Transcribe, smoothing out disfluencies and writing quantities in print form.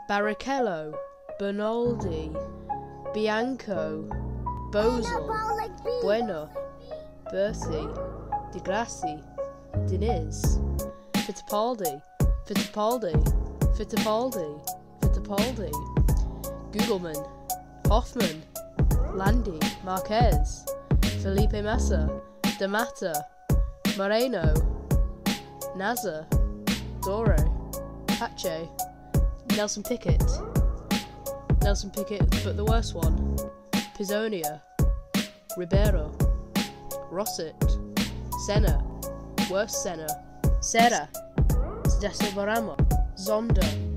Barrichello, Bernaldi, Bianco, Bozal, Bueno, Berti, Di Grassi, Diniz, Fittipaldi, Gugelman, Hoffman, Landi, Marquez, Felipe Massa, Damata, Moreno, Nazar, Dore, Pache, Nelson Piquet, but the worst one, Pizzonia, Ribeiro, Rosset, Senna, worse Senna, Serra, Desilva Ramos, Zonda,